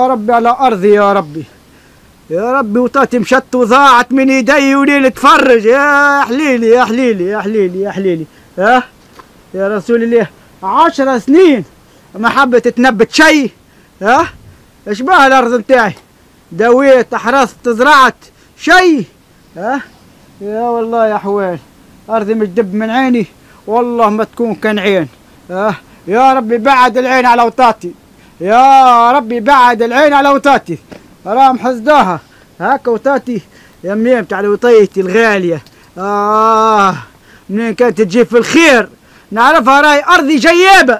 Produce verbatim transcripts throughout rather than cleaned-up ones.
يا ربي على ارضي يا ربي يا ربي، وطاتي مشت وضاعت من ايدي وليل تفرج. يا حليلي يا حليلي يا حليلي يا حليلي. ها يا رسول الله، عشر سنين ما حبت تنبت شيء. ها ايش بها الارض نتاعي؟ دويت حرست زرعت شيء. ها يا والله يا حوال، ارضي مش دب من عيني والله ما تكون كان عين. ها يا ربي بعد العين على وطاتي، يا ربي بعد العين على وطاتي، رام حسداها هاكا وطاتي يا منين بتاع وطيتي الغاليه. اه منين كانت تجيب في الخير نعرفها، راي ارضي جيابه.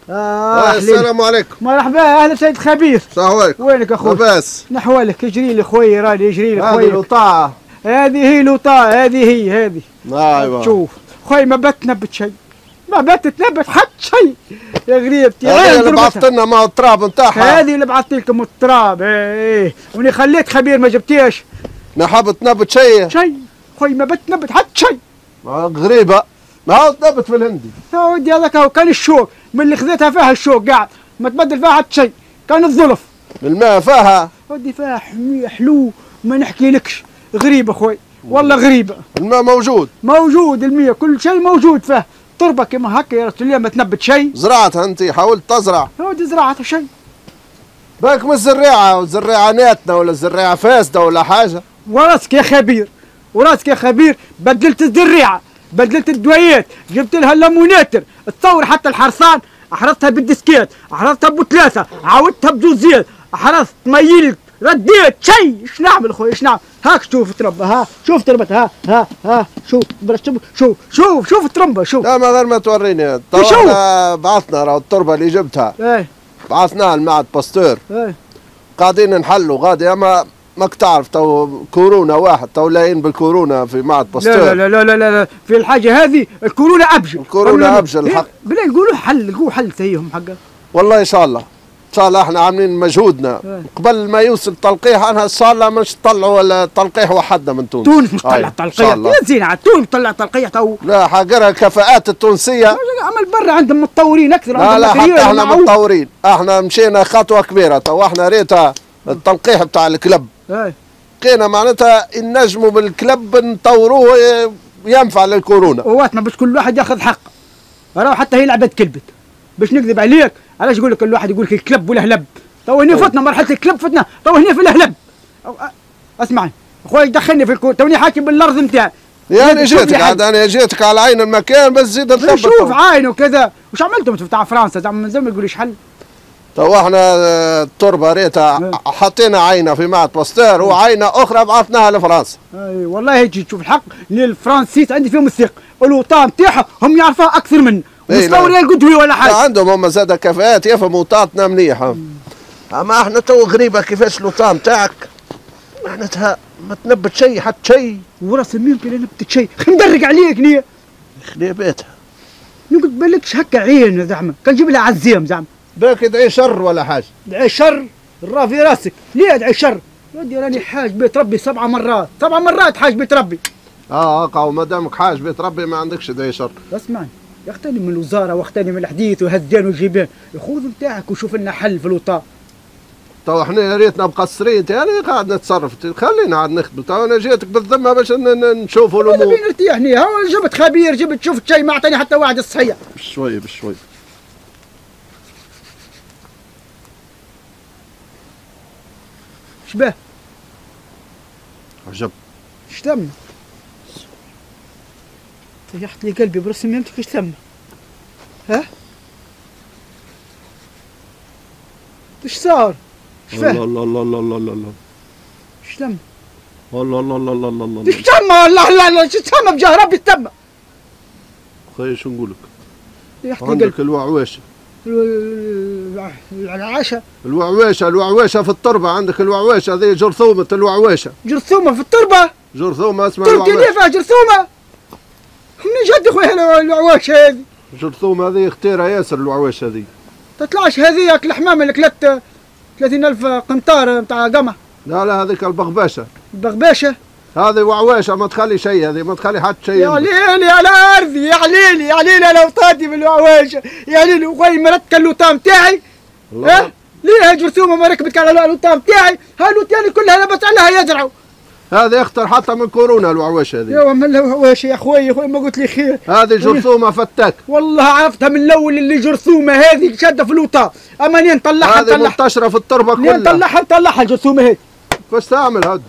آه السلام عليكم. مرحبا اهلا سيد خبير. السلام عليكم. وينك اخوي؟ لاباس. نحوالك اجري لي خويا، راني يجري لي خويا. هذه لوطاعه، هذه هي لوطاعه، هذه هي هذه. ايوه شوف خويا ما بات تنبت شيء، ما بات تنبت حتى شيء يا غريبتي. هذه اللي بعثت لنا مع التراب نتاعها، هذه اللي بعثت لكم التراب. ايه ايه وني خليت خبير ما جبتيش. ما حبت تنبت شيء شيء خويا ما بات تنبت حتى شيء. غريبه، ما هو تنبت في الهندي. يا ودي هذاك هو كان الشوك، من اللي خذيتها فيها الشوك قاعد ما تبدل فيها حتى شيء، كان الظلف. الماء فيها ودي فيها حمي حلو ما نحكي لكش. غريبه خويا والله غريبه. الماء موجود موجود، المية كل شيء موجود فيه. تربه كما هكا يا رسول الله ما تنبت شيء. زرعتها انت، حاولت تزرع. يا ودي زرعتها شيء. بالك من الزراعه، والزراعه ناتنا ولا الزراعه فاسده ولا حاجه. وراسك يا خبير، وراسك يا خبير، بدلت الزريعه، بدلت الدويات، جبت لها الليموناتر، تصور حتى الحرصان احرصتها بالديسكيت، احرصتها بثلاثه، عاودتها بجوزيات، احرصت ميلت رديت شيء. ايش نعمل خويا ايش نعمل؟ هاك شوف تربه، ها شوف تربتها، ها ها ها شوف شوف شوف شوف شوف تربه شوف. لا ما غير ما توريني. طلعنا بعثنا راهو التربه اللي جبتها. ايه بعثناها لمعهد باستور. ايه قاعدين نحلوا غادي، اما ماك تعرف تو كورونا واحد، تو لاين بالكورونا في معهد باستور. لا لا لا لا لا, لا. في الحاجه هذه الكورونا ابجل، الكورونا ابجل الحق. بلا نقولوا حل، نقولوا حل تهيهم حقا. والله ان شاء الله ان شاء الله احنا عاملين مجهودنا. اه. قبل ما يوصل تلقيح انا ان شاء الله مش طلعوا ولا تلقيح وحدنا من تونس. تونس مش طلع تلقيح يا زين، على تونس طلع تلقيح تو. لا حقرها الكفاءات التونسيه. عمل برا عندهم متطورين اكثر. لا لا حتى احنا متطورين، احنا مشينا خطوه كبيره. تو احنا ريتها التلقيح بتاع الكلب. اي لقينا معناتها النجموا بالكلب نطوروه ينفع للكورونا. واتنا باش كل واحد ياخذ حقه. راهو حتى هي لعبه كلبت باش نكذب عليك. علاش يقول لك كل واحد يقول لك الكلب والهلب؟ تو هنا فتنا مرحله الكلب، فتنا تو هنا في الهلب. اسمعني اخويا دخلني في الكون، توني حاكم بالارض نتاعي. يعني جيتك عاد، انا جيتك على عين المكان بس زيد نثبت. شوف عين وكذا. وش عملتم بتاع فرنسا زعما من زمان ما تقوليش حل. تو احنا التربه ريتها حطينا عينه في معهد باستور وعينه اخرى بعثناها لفرنسا. اي والله هيجي تشوف الحق للفرنسيس عندي فيهم الثقه، الوطا نتاعهم هم يعرفوها اكثر منا. مش دوري القدوي ولا حاجه. عندهم هم زاد كفاءات يفهموا وطاتنا مليحه. اما احنا تو غريبه كيفاش الوطا نتاعك معناتها ما تنبت شيء حتى شيء. وراس يمكن نبت شيء، ندرق عليك نيه. خليباتها. نقول بالكش هكا عين زعما، كان جيب لها عزيم زعما. باك ادعي شر ولا حاجه. ادعي شر؟ الرا في راسك، ليه ادعي شر؟ ودي راني حاج بيت ربي سبع مرات، سبع مرات حاج بيت ربي. اه اقع وما دامك حاج بيت ربي ما عندكش ادعي شر. اسمعني، يختني من الوزاره واختني من الحديث وهزان وجيبان، الخوذ نتاعك وشوف لنا حل في الوطا. تو احنا يا ريتنا مقصرين، يعني قاعد نتصرف، خلينا عاد نخدموا. تو انا جيتك بالذمه باش نشوفوا الامور. انا نرتاح هنا، هو جبت خبير، جبت شفت شيء ما اعطاني حتى واحد الصحيح. بشوي بشوي. شباه؟ عجب. ايش ثم؟ طيحت لي قلبي برسم يمتك. ايش ثم؟ ها؟ ايش صار؟ ايش فيه؟ الله الله الله الله الله الله. ايش ثم؟ الله الله الله الله الله. ايش ثم؟ الله الله الله ايش ثم بجاه ربي ثم؟ خويا شو نقول لك؟ طيحت لي عندك قلبي. الوعويشه. العشاء. الوعويشه الوعويشه في التربه، عندك الوعويشه ذي جرثومه الوعويشه. جرثومه في التربه؟ جرثومه اسمها الوعويشه. تركي فيها جرثومه؟ منين جد خويا الوعويشه هذه؟ جرثومه هذه اختيرها ياسر الوعويشه هذه. تطلعش هذيك الحمام اللي كلت ثلاثين ألف قنطار نتاع قمح. لا لا هذيك البغباشه. البغباشه؟ هذه وعويشه ما تخلي شيء، هذه ما تخلي حتى شيء. يا ليلي على ارضي، يا عليلي يا عليلي انا وطاتي بالوعواشه، يا عليلي وخوي مرتك اللوطا نتاعي. الله ليه جرثومه ما ركبت على اللوطه بتاعي؟ هاي اللوطيان كلها لبس عليها يزرعوا. هذا يخطر حتى من كورونا الوعوش هذه. يا من الوعوش يا اخوي يا اخوي ما قلت لي خير. هذه جرثومه فتاك. والله عرفتها من الاول اللي جرثومه هذه شاده في اللوطه، اما نين نطلعها هذه منتشره في التربه كلها. نين نطلعها نطلعها الجرثومه هذه. فاش تعمل هدي؟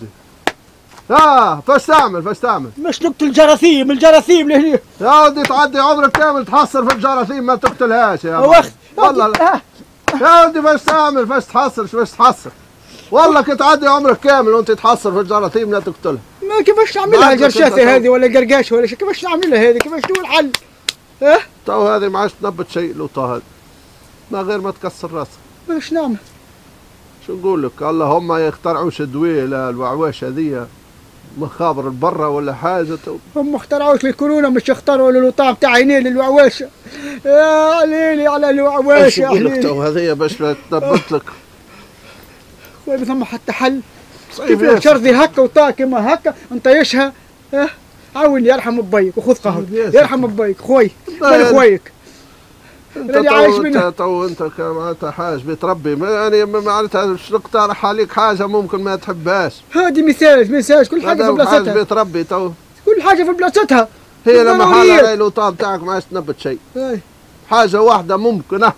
اه فاش تعمل فاش تعمل؟ مش نقتل الجراثيم الجراثيم اللي هنا. يا ودي تعدي عمرك كامل تحصر في الجراثيم ما تقتلهاش يا وقت والله لا. يا ودي فاش تعمل فاش تحصر فاش تحصر والله كنت تعدي عمرك كامل وانت تحصر في الجراثيم لا تقتلها. ما كيفاش نعملها الجرشاثه هذه ولا قرقاش ولا شيء؟ كيفاش نعملها هذه؟ كيفاش شنو الحل؟ اه؟ تو هذه ما عادش تنبت شيء لوطه هذه ما غير ما تكسر راسك. باش نعمل؟ شو نقول لك اللهم يخترعوش ادويه للوعواش هذيا مخابر برا ولا حاجه. هم ما اخترعوش للكورونا مش اخترعوا للوطا بتاع عينين للوعواشه. يا عليلي على الوعواشه. شو نقول لك تو هذيا باش لا تنبت لك. خويا ما ثم حتى حل. صعيب كيف شرذي هكا وطا كيما هكا نطيشها. اه عاوني يرحم بيك وخذ قهوه يرحم بيك خوي من خويك. انت تو انت تو انت معناتها حاج بتربي يعني معناتها تقترح عليك حاجه ممكن ما تحبهاش. هذه مثال مثال كل حاجه في بلاصتها. حاج بتربي تو كل حاجه في بلاصتها. هي لما حالة هاي اللوطه بتاعك ما عادش تنبت شيء. حاجه واحده ممكنه.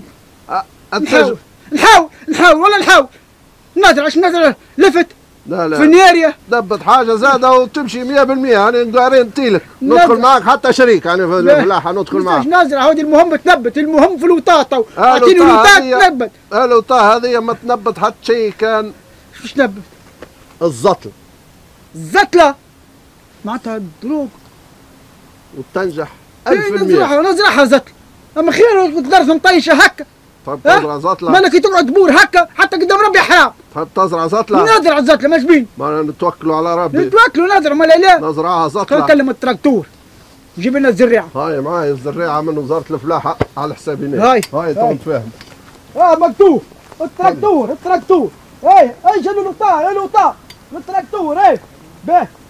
نحاول نحاول نحاول ولا نحاول نزرع ايش نزرع لفت لا لا في النيارية دبت حاجه زاده وتمشي مية بالمية يعني قارين تيلك ندخل معك حتى شريك يعني في الفلاحه ندخل معك. مش نزرع هذه المهم تنبت المهم في الوطاطه اعطيني الوطاط تنبت. الوطاطه هذه ما تنبت حتى شيء كان. شو تنبت؟ الزطل. الزتله معناتها دروق وتنجح ألف بالمية. نزرعها نزرعها زتل اما خير تقدر مطيشه هكا. طيب تزرع زطله مالك تقعد تبور هكا حتى قدام ربي حرام. طيب تزرع زطله؟ نزرع زطله ماش بين. ما نتوكلوا على ربي. نتوكلوا نزرع مال لا نزرعها زطله. نكلم التراكتور جيب لنا الزريعه. هاي معاي الزريعه من وزاره الفلاحه على حسابي. هاي هاي تو متفاهم. اه مكتوب التراكتور التراكتور. هاي اي شنو الوطا الوطا التراكتور. اي باهي